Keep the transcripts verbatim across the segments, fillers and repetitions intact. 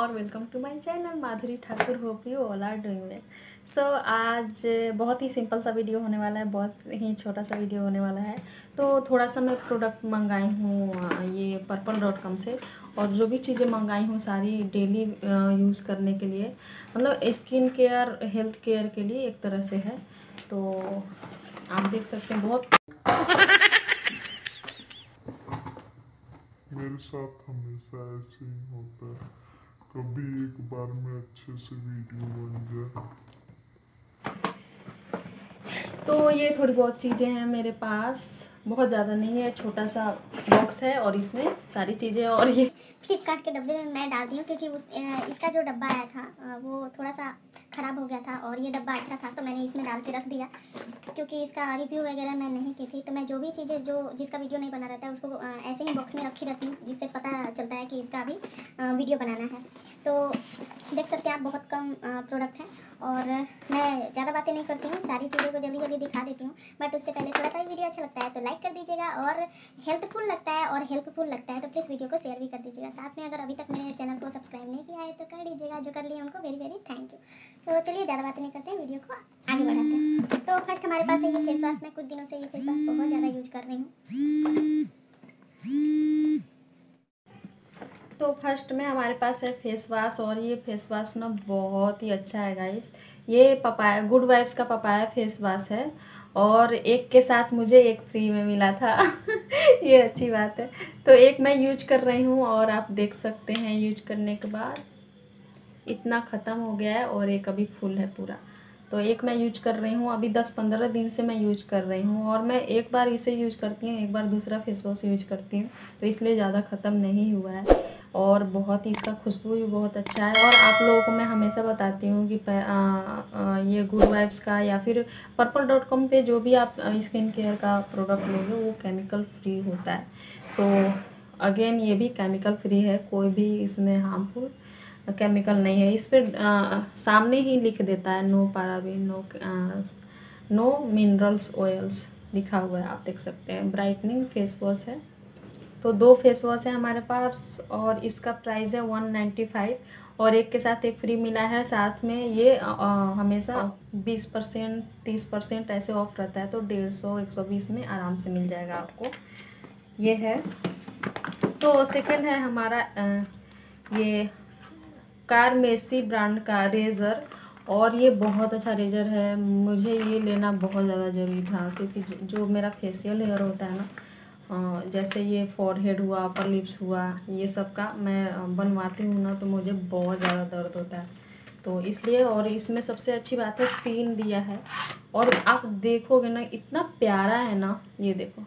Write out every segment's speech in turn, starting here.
और welcome to my channel Madhuri Thakur. Hope you all are doing well. So आज बहुत ही simple सा वीडियो होने वाला है, बहुत ही छोटा सा वीडियो होने वाला है। तो थोड़ा सा मैं प्रोडक्ट मंगाई हूँ ये पर्पल डॉट कॉम से, और जो भी चीज़ें मंगाई हूँ सारी डेली यूज़ करने के लिए, मतलब स्किन केयर हेल्थ केयर के लिए एक तरह से है। तो आप देख सकते हैं बहुत मेरे साथ हमेशा ऐसे ही होता है, कभी एक बार में अच्छे से वीडियो बन जाए। तो ये थोड़ी बहुत चीज़ें हैं मेरे पास, बहुत ज़्यादा नहीं है, छोटा सा बॉक्स है और इसमें सारी चीज़ें। और ये फ्लिपकार्ट के डब्बे में मैं डाल दी हूँ क्योंकि उस इसका जो डब्बा आया था वो थोड़ा सा ख़राब हो गया था और ये डब्बा अच्छा था तो मैंने इसमें डाल के रख दिया, क्योंकि इसका रिव्यू वगैरह मैं नहीं की थी। तो मैं जो भी चीज़ें जो जिसका वीडियो नहीं बना रहता है उसको ऐसे ही बॉक्स में रखी रहती हूँ, जिससे पता चलता है कि इसका अभी वीडियो बनाना है। तो देख सकते हैं आप, बहुत कम प्रोडक्ट है और मैं ज़्यादा बातें नहीं करती हूँ, सारी चीज़ों को जल्दी जल्दी दिखा देती हूँ। बट उससे पहले थोड़ा सा वीडियो अच्छा लगता है तो लाइक कर दीजिएगा, और हेल्पफुल लगता है और हेल्पफुल लगता है तो प्लीज़ वीडियो को शेयर भी कर दीजिएगा। साथ में अगर अभी तक मेरे चैनल को सब्सक्राइब नहीं किया है तो कर लीजिएगा, जो कर लिए उनको वेरी वेरी थैंक यू। तो चलिए ज़्यादा बातें नहीं करते हैं, वीडियो को आगे बढ़ाते हैं। तो फर्स्ट हमारे पास है ये फेस वॉश। मैं कुछ दिनों से ये फेस वॉश बहुत ज़्यादा यूज कर रही हूँ। तो फर्स्ट में हमारे पास है फेस वॉश, और ये फेस वॉश ना बहुत ही अच्छा है गाइस। ये पपाया गुड वाइब्स का पपाया फेस वॉश है, और एक के साथ मुझे एक फ्री में मिला था ये अच्छी बात है। तो एक मैं यूज कर रही हूँ और आप देख सकते हैं यूज करने के बाद इतना ख़त्म हो गया है, और एक अभी फुल है पूरा। तो एक मैं यूज कर रही हूँ, अभी दस पंद्रह दिन से मैं यूज कर रही हूँ, और मैं एक बार इसे यूज करती हूँ, एक बार दूसरा फेस वॉश यूज करती हूँ, तो इसलिए ज़्यादा ख़त्म नहीं हुआ है। और बहुत ही इसका खुशबू भी बहुत अच्छा है। और आप लोगों को मैं हमेशा बताती हूँ कि आ, आ, ये गुड वाइब्स का या फिर पर्पल डॉट कॉम पर जो भी आप स्किन केयर का प्रोडक्ट लोगे वो केमिकल फ्री होता है। तो अगेन ये भी केमिकल फ्री है, कोई भी इसमें हार्मफुल केमिकल नहीं है। इस पर सामने ही लिख देता है no paraben, no no minerals oils लिखा हुआ है, आप देख सकते हैं। ब्राइटनिंग फेस वॉश है। तो दो फेस वॉश है हमारे पास, और इसका प्राइस है वन नाइन्टी फाइव, और एक के साथ एक फ्री मिला है। साथ में ये आ, हमेशा बीस परसेंट तीस परसेंट ऐसे ऑफ रहता है, तो डेढ़ सौ एक सौ बीस में आराम से मिल जाएगा आपको। ये है। तो सेकंड है हमारा आ, ये कारमेसी ब्रांड का रेज़र, और ये बहुत अच्छा रेज़र है। मुझे ये लेना बहुत ज़्यादा ज़रूरी था, क्योंकि जो मेरा फेशियल हेयर होता है ना, जैसे ये फॉरहेड हुआ, अपर लिप्स हुआ, ये सब का मैं बनवाती हूँ ना, तो मुझे बहुत ज़्यादा दर्द होता है। तो इसलिए, और इसमें सबसे अच्छी बात है तीन दिया है, और आप देखोगे ना इतना प्यारा है ना, ये देखो।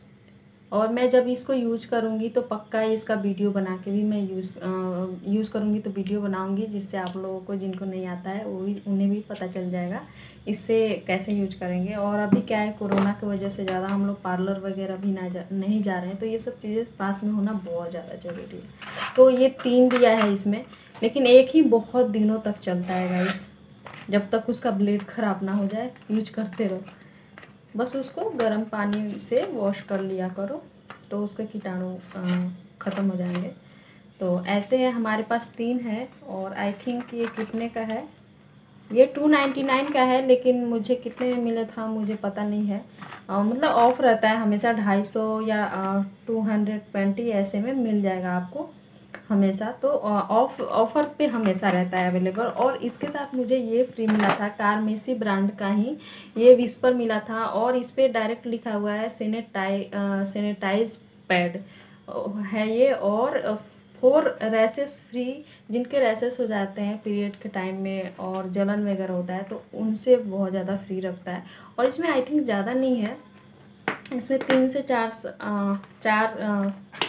और मैं जब इसको यूज करूँगी तो पक्का इसका वीडियो बना के भी मैं यूज़ यूज़ करूँगी, तो वीडियो बनाऊँगी जिससे आप लोगों को, जिनको नहीं आता है वो भी, उन्हें भी पता चल जाएगा इससे कैसे यूज करेंगे। और अभी क्या है, कोरोना की वजह से ज़्यादा हम लोग पार्लर वगैरह भी ना जा नहीं जा रहे हैं, तो ये सब चीज़ें पास में होना बहुत ज़्यादा ज़रूरी है। तो ये तीन दिया है इसमें, लेकिन एक ही बहुत दिनों तक चलता है गाइस, जब तक उसका ब्लेड ख़राब ना हो जाए यूज करते रहो। बस उसको गर्म पानी से वॉश कर लिया करो, तो उसके कीटाणु ख़त्म हो जाएंगे। तो ऐसे है हमारे पास तीन है, और आई थिंक ये कितने का है, ये टू नाइन्टी नाइन का है, लेकिन मुझे कितने में मिला था मुझे पता नहीं है। आ, मतलब ऑफ़ रहता है हमेशा, ढाई सौ या टू हंड्रेड ट्वेंटी ऐसे में मिल जाएगा आपको हमेशा। तो ऑफ ऑफ़र पे हमेशा रहता है अवेलेबल। और इसके साथ मुझे ये फ्री मिला था, कारमेसी ब्रांड का ही ये विस्पर मिला था, और इस पर डायरेक्ट लिखा हुआ है सैनिटाइ सैनिटाइज पैड है ये, और फोर रैसेस फ्री। जिनके रैसेस हो जाते हैं पीरियड के टाइम में और जलन वगैरह होता है, तो उनसे बहुत ज़्यादा फ्री रखता है। और इसमें आई थिंक ज़्यादा नहीं है, इसमें तीन से चार आ, चार आ,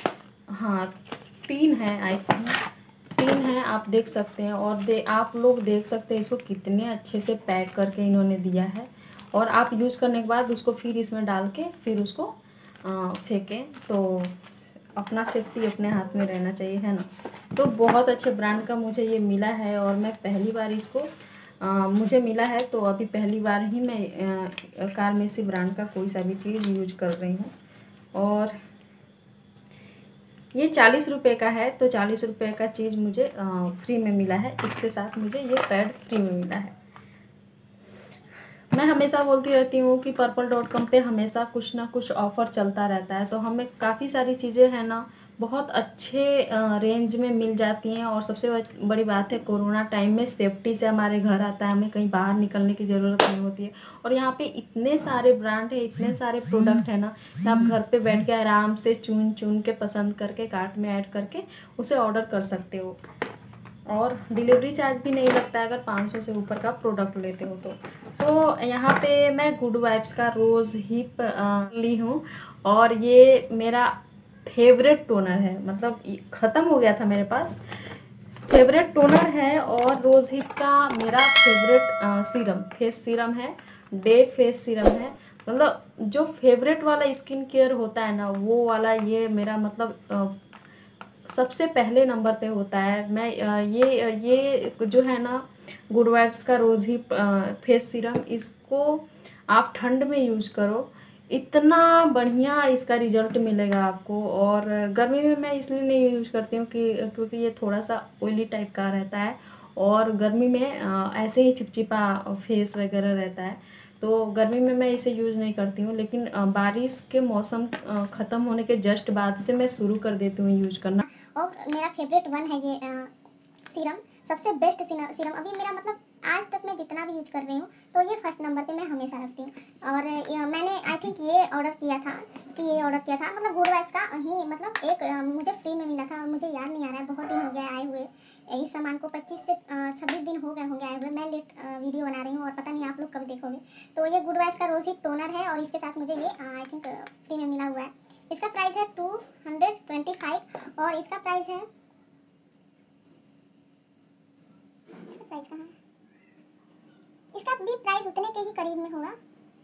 हाँ तीन है, आई थिंक तीन है, आप देख सकते हैं। और दे आप लोग देख सकते हैं इसको कितने अच्छे से पैक करके इन्होंने दिया है। और आप यूज़ करने के बाद उसको फिर इसमें डाल के फिर उसको फेंकें, तो अपना सेफ्टी अपने हाथ में रहना चाहिए, है ना। तो बहुत अच्छे ब्रांड का मुझे ये मिला है, और मैं पहली बार इसको आ, मुझे मिला है, तो अभी पहली बार ही मैं कारमेसी ब्रांड का कोई सा भी चीज़ यूज कर रही हूँ। और ये चालीस रुपये का है, तो चालीस रुपये का चीज़ मुझे फ्री में मिला है। इसके साथ मुझे ये पैड फ्री में मिला है। मैं हमेशा बोलती रहती हूँ कि पर्पल डॉट कॉम पे हमेशा कुछ ना कुछ ऑफ़र चलता रहता है, तो हमें काफ़ी सारी चीज़ें हैं ना बहुत अच्छे रेंज में मिल जाती हैं। और सबसे बड़ी बात है, कोरोना टाइम में सेफ्टी से हमारे घर आता है, हमें कहीं बाहर निकलने की ज़रूरत नहीं होती है। और यहाँ पे इतने सारे ब्रांड है, इतने सारे प्रोडक्ट है ना कि आप घर पे बैठ के आराम से चुन चुन के पसंद करके कार्ट में ऐड करके उसे ऑर्डर कर सकते हो। और डिलीवरी चार्ज भी नहीं लगता है अगर पाँच सौ से ऊपर का प्रोडक्ट लेते हो तो। तो यहाँ पे मैं गुड वाइब्स का रोज़ हिप ली हूँ, और ये मेरा फेवरेट टोनर है। मतलब ख़त्म हो गया था मेरे पास, फेवरेट टोनर है। और रोज़ हिप का मेरा फेवरेट सीरम, फेस सीरम है, डे फेस सीरम है। मतलब जो फेवरेट वाला स्किन केयर होता है ना, वो वाला ये मेरा मतलब आ, सबसे पहले नंबर पे होता है। मैं ये ये जो है ना गुड वाइब्स का रोज़ हिप फेस सीरम, इसको आप ठंड में यूज़ करो, इतना बढ़िया इसका रिजल्ट मिलेगा आपको। और गर्मी में मैं इसलिए नहीं यूज़ करती हूँ कि क्योंकि ये थोड़ा सा ऑयली टाइप का रहता है, और गर्मी में ऐसे ही चिपचिपा फेस वगैरह रहता है, तो गर्मी में मैं इसे यूज़ नहीं करती हूँ। लेकिन बारिश के मौसम ख़त्म होने के जस्ट बाद से मैं शुरू कर देती हूँ यूज़ करना। और मेरा फेवरेट वन है ये सीरम, सबसे बेस्ट सीरम अभी मेरा, मतलब आज तक मैं जितना भी यूज कर रही हूँ तो ये फर्स्ट नंबर पे मैं हमेशा रखती हूँ। और ये, मैंने आई थिंक ये ऑर्डर किया था कि ये ऑर्डर किया था मतलब गुड वाइब्स का ही, मतलब एक आ, मुझे फ्री में मिला था, और मुझे याद नहीं आ रहा है, बहुत दिन हो गया आए हुए इस सामान को, पच्चीस से छब्बीस दिन हो गए होंगे आए हुए। मैं लेट वीडियो बना रही हूँ और पता नहीं आप लोग कब देखोगे। तो ये गुड वाइब्स का रोज़ हिप टोनर है, और इसके साथ मुझे ये आई थिंक फ्री में मिला हुआ है। इसका प्राइस है टू हंड्रेड ट्वेंटी फाइव और इसका प्राइस है, इसका प्राइस कहाँ है, इसका भी प्राइस उतने के ही करीब में होगा,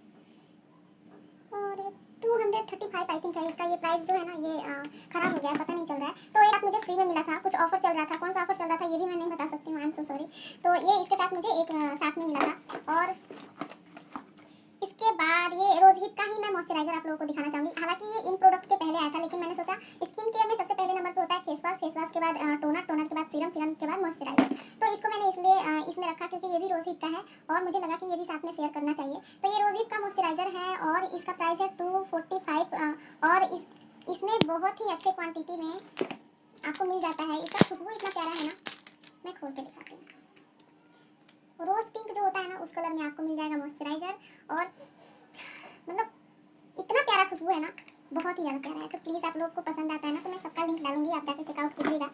और two hundred thirty five I think है इसका। ये प्राइस जो है ना ये ख़राब हो गया है, पता नहीं चल रहा है। तो एक मुझे फ्री में मिला था, कुछ ऑफर चल रहा था, कौन सा ऑफर चल रहा था ये भी मैं नहीं बता सकती हूँ, आई एम सो सॉरी। तो ये इसके साथ मुझे एक साथ में मिला था। और इसके बाद ये रोज़ हिप का ही मैं मॉइस्चराइजर आप लोगों को दिखाना चाहूँगी। हालांकि ये इन प्रोडक्ट के पहले आया था, लेकिन मैंने सोचा स्किन केयर में सबसे पहले नंबर पे होता है फेस वॉश, फेस वॉश के बाद टोनर, टोनर के बाद सीरम, सीरम के बाद मॉइस्चराइजर। तो इसको मैंने इसलिए इसमें रखा क्योंकि ये भी रोज़ हिप का है और मुझे लगा कि ये भी साथ में शेयर करना चाहिए। तो ये रोज़ हिप का मॉइस्चराइजर है और इसका प्राइस है टू फोर्टी फाइव और इस इसमें बहुत ही अच्छे क्वान्टिटी में आपको मिल जाता है। इसका खुशबू इतना प्यारा है ना, मैं खोल के दिखाती हूँ। रोज़ पिंक जो होता है ना उस कलर में आपको मिल जाएगा मॉइस्चराइजर, और मतलब इतना प्यारा खुशबू है ना, बहुत ही ज़्यादा प्यारा है। तो प्लीज़ आप लोग को पसंद आता है ना तो मैं सबका लिंक डालूंगी, आप जाकर चेकआउट कीजिएगा।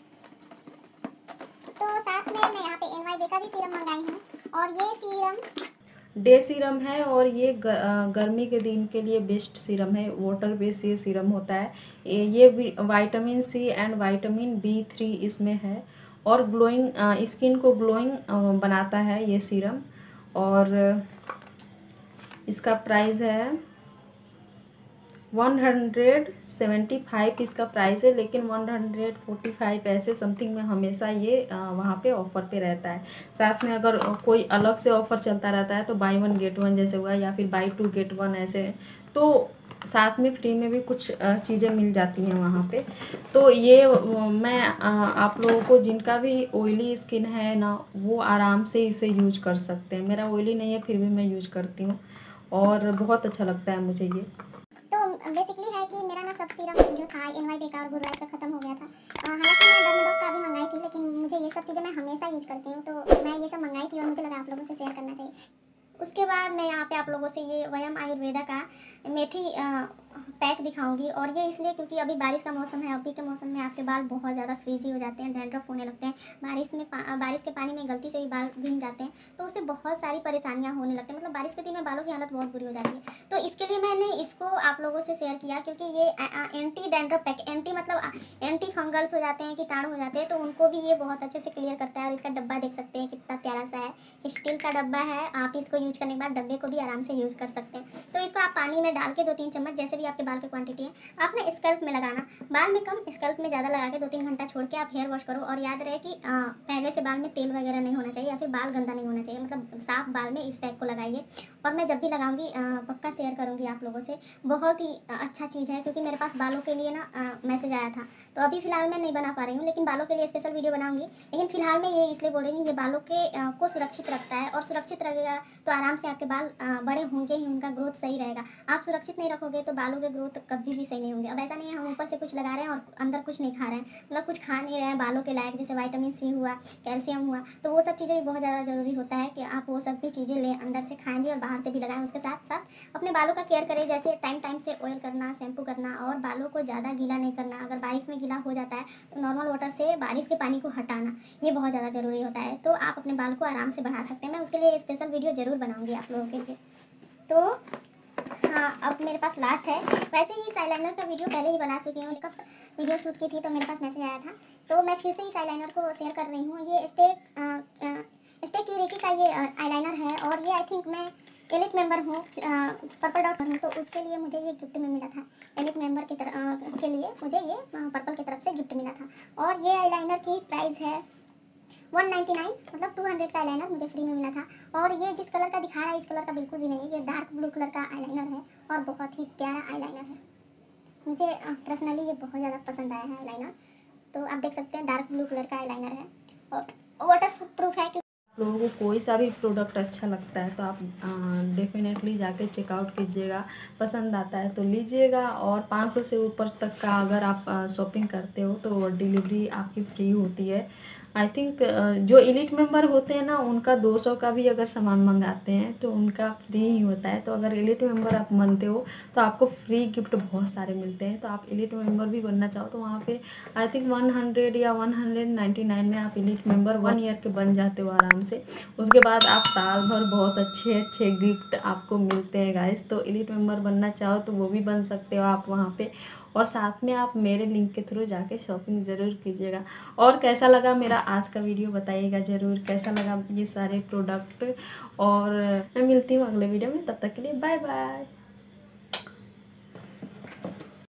तो साथ में मैं यहाँ पे एन वाई बी का भी सीरम मंगाई हूँ, और ये सीरम डे सीरम है, और ये गर्मी के दिन के लिए बेस्ट सीरम है। वाटर बेस ये सीरम होता है। ये vitamin C and vitamin B three इसमें है, और ग्लोइंग स्किन को ग्लोइंग बनाता है ये सीरम। और इसका प्राइस है वन हंड्रेड सेवेंटी फाइव इसका प्राइस है, लेकिन वन हंड्रेड फोर्टी फाइव ऐसे समथिंग में हमेशा ये वहाँ पे ऑफ़र पे रहता है। साथ में अगर कोई अलग से ऑफ़र चलता रहता है तो बाई वन गेट वन जैसे हुआ, या फिर बाई टू गेट वन ऐसे, तो साथ में फ्री में भी कुछ चीज़ें मिल जाती हैं वहाँ पे। तो ये मैं आप लोगों को जिनका भी ऑयली स्किन है ना वो आराम से इसे यूज कर सकते हैं। मेरा ऑयली नहीं है फिर भी मैं यूज करती हूँ और बहुत अच्छा लगता है मुझे ये। तो बेसिकली है कि मेरा ना सब सीरम जो था एन वाई बी का और गुड वाइब्स का खत्म हो गया था। हालांकि मैं डर्माडॉक का भी मंगाई थी, लेकिन मुझे ये सब चीज़ें मैं हमेशा यूज करती हूँ, तो मैं ये सब मंगाई थी और मुझे लगा आप लोगों से शेयर करना चाहिए। उसके बाद मैं यहाँ पे आप लोगों से ये वयम आयुर्वेदा का मेथी पैक दिखाऊंगी, और ये इसलिए क्योंकि अभी बारिश का मौसम है। अभी के मौसम में आपके बाल बहुत ज़्यादा फ्रीजी हो जाते हैं, डैंड्रफ होने लगते हैं, बारिश में बारिश के पानी में गलती से भी बाल भीग जाते हैं, तो उससे बहुत सारी परेशानियाँ होने लगती हैं। मतलब बारिश के दिन में बालों की हालत बहुत बुरी हो जाती है। तो इसके लिए मैंने इसको आप लोगों से शेयर किया, क्योंकि ये एंटी डैंड्रफ पैक, एंटी मतलब एंटी फंगल्स हो जाते हैं, कीटाणु हो जाते हैं, तो उनको भी ये बहुत अच्छे से क्लियर करता है। और इसका डब्बा देख सकते हैं कितना प्यारा सा है, स्टील का डब्बा है। आप इसको यूज करने के बाद डब्बे को भी आराम से यूज़ कर सकते हैं। तो इसको आप पानी में डाल के दो तीन चम्मच, जैसे भी आपके बाल की क्वांटिटी है, आप ना स्कैल्प में लगाना, बाल में कम स्कैल्प में ज़्यादा लगा के दो तीन घंटा छोड़ के आप हेयर वॉश करो। और याद रहे कि आ, पहले से बाल में तेल वगैरह नहीं होना चाहिए, या फिर बाल गंदा नहीं होना चाहिए, मतलब साफ बाल में इस पैक को लगाइए। और मैं जब भी लगाऊंगी पक्का शेयर करूँगी आप लोगों से। बहुत ही अच्छा चीज़ है, क्योंकि मेरे पास बालों के लिए ना मैसेज आया था, तो अभी फ़िलहाल मैं नहीं बना पा रही हूँ, लेकिन बालों के लिए स्पेशल वीडियो बनाऊँगी। लेकिन फ़िलहाल मैं ये इसलिए बोल रही हूँ, ये बालों के अ, को सुरक्षित रखता है, और सुरक्षित रहेगा तो आराम से आपके बाल अ, बड़े होंगे ही, उनका ग्रोथ सही रहेगा। आप सुरक्षित नहीं रखोगे तो बालों के ग्रोथ कभी भी सही नहीं होंगे। अब ऐसा नहीं है हम ऊपर से कुछ लगा रहे हैं और अंदर कुछ नहीं खा रहे हैं, मतलब कुछ खा नहीं रहे हैं बालों के लायक, जैसे विटामिन सी हुआ, कैल्शियम हुआ, तो वो सब चीज़ें भी बहुत ज़्यादा ज़रूरी होता है कि आप वो सब भी चीज़ें लें, अंदर से खाएँ भी और बाहर से भी लगाएँ। उसके साथ साथ अपने बालों का केयर करें, जैसे टाइम टाइम से ऑयल करना, शैम्पू करना, और बालों को ज़्यादा गीला नहीं करना। अगर बारिश में गीला हो जाता है तो नॉर्मल वाटर से बारिश के पानी को हटाना, ये बहुत ज़्यादा ज़रूरी होता है। तो आप अपने बाल को आराम से बढ़ा सकते हैं। मैं उसके लिए स्पेशल वीडियो ज़रूर बनाऊँगी आप लोगों के लिए। तो हाँ, अब मेरे पास लास्ट है। वैसे ही इस आईलाइनर का वीडियो पहले ही बना चुकी हूँ, कब वीडियो शूट की थी तो मेरे पास मैसेज आया था, तो मैं फिर से इस आईलाइनर को शेयर कर रही हूँ। ये स्टेक स्टेक क्यूरिटी का ये आईलाइनर है, और ये आई थिंक मैं एलिट मेंबर हूँ, पर्पल डॉट हूँ, तो उसके लिए मुझे ये गिफ्ट में मिला था। एलिट मेंबर की तरफ के लिए मुझे ये पर्पल की तरफ से गिफ्ट मिला था। और ये आईलाइनर की प्राइस है वन नाइन्टी नाइन, मतलब टू हंड्रेड का आईलाइनर मुझे फ्री में मिला था। और ये जिस कलर का दिखा रहा है इस कलर का बिल्कुल भी नहीं है, ये डार्क ब्लू कलर का आईलाइनर है, और बहुत ही प्यारा आईलाइनर है। मुझे पर्सनली ये बहुत ज़्यादा पसंद आया है आईलाइनर। तो आप देख सकते हैं डार्क ब्लू कलर का आईलाइनर है, और वाटर प्रूफ है। लोगों को कोई सा भी प्रोडक्ट अच्छा लगता है तो आप डेफिनेटली जाके चेकआउट कीजिएगा, पसंद आता है तो लीजिएगा। और पाँच सौ से ऊपर तक का अगर आप शॉपिंग करते हो तो डिलीवरी आपकी फ्री होती है। आई थिंक जो एलिट मेंबर होते हैं ना, उनका दो सौ का भी अगर सामान मंगाते हैं तो उनका फ्री ही होता है। तो अगर एलिट मेंबर आप बनते हो तो आपको फ्री गिफ्ट बहुत सारे मिलते हैं। तो आप एलिट मेंबर भी बनना चाहो तो वहाँ पे आई थिंक वन हंड्रेड या वन हंड्रेड नाइन्टी नाइन में आप एलिट मेंबर वन ईयर के बन जाते हो आराम से। उसके बाद आप साल भर बहुत अच्छे अच्छे गिफ्ट आपको मिलते हैं गाइस। तो एलिट मेंबर बनना चाहो तो वो भी बन सकते हो आप वहाँ पे, और साथ में आप मेरे लिंक के थ्रू जाके शॉपिंग ज़रूर कीजिएगा। और कैसा लगा मेरा आज का वीडियो बताइएगा ज़रूर, कैसा लगा ये सारे प्रोडक्ट। और मैं मिलती हूँ अगले वीडियो में, तब तक के लिए बाय बाय।